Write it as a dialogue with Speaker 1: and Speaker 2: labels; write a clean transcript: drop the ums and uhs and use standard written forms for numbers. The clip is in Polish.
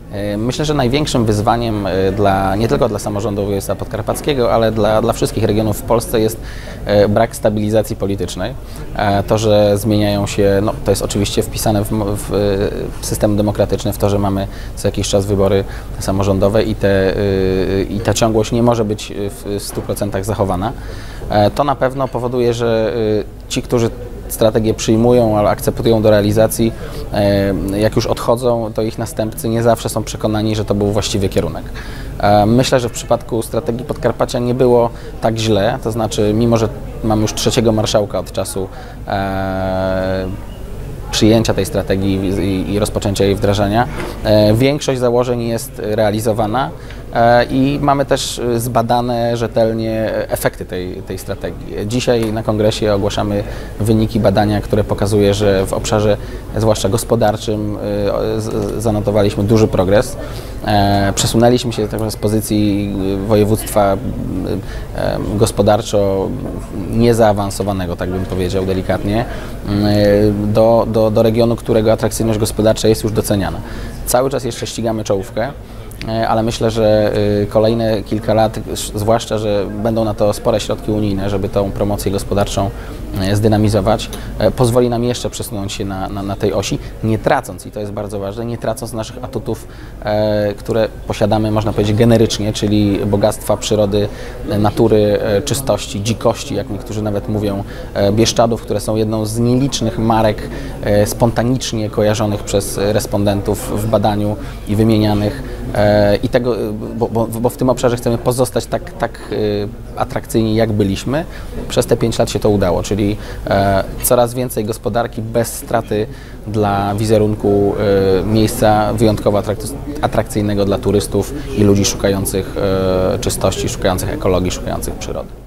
Speaker 1: Myślę, że największym wyzwaniem nie tylko dla samorządu województwa podkarpackiego, ale dla wszystkich regionów w Polsce jest brak stabilizacji politycznej. To, że zmieniają się, no, to jest oczywiście wpisane w system demokratyczny, w to, że mamy co jakiś czas wybory samorządowe i ta ciągłość nie może być w 100% zachowana. To na pewno powoduje, że ci, którzy strategię przyjmują, ale akceptują do realizacji, jak już odchodzą, to ich następcy nie zawsze są przekonani, że to był właściwy kierunek. Myślę, że w przypadku strategii Podkarpacia nie było tak źle, to znaczy mimo, że mam już trzeciego marszałka od czasu przyjęcia tej strategii i rozpoczęcia jej wdrażania, większość założeń jest realizowana i mamy też zbadane rzetelnie efekty tej strategii. Dzisiaj na kongresie ogłaszamy wyniki badania, które pokazuje, że w obszarze zwłaszcza gospodarczym zanotowaliśmy duży progres. Przesunęliśmy się z pozycji województwa gospodarczo niezaawansowanego, tak bym powiedział delikatnie, do regionu, którego atrakcyjność gospodarcza jest już doceniana. Cały czas jeszcze ścigamy czołówkę, ale myślę, że kolejne kilka lat, zwłaszcza, że będą na to spore środki unijne, żeby tą promocję gospodarczą zdynamizować, pozwoli nam jeszcze przesunąć się na tej osi, nie tracąc, i to jest bardzo ważne, nie tracąc naszych atutów, które posiadamy, można powiedzieć, generycznie, czyli bogactwa przyrody, natury, czystości, dzikości, jak niektórzy nawet mówią, Bieszczadów, które są jedną z nielicznych marek spontanicznie kojarzonych przez respondentów w badaniu i wymienianych. I tego, bo w tym obszarze chcemy pozostać tak atrakcyjni, jak byliśmy. Przez te 5 lat się to udało, czyli coraz więcej gospodarki bez straty dla wizerunku miejsca wyjątkowo atrakcyjnego dla turystów i ludzi szukających czystości, szukających ekologii, szukających przyrody.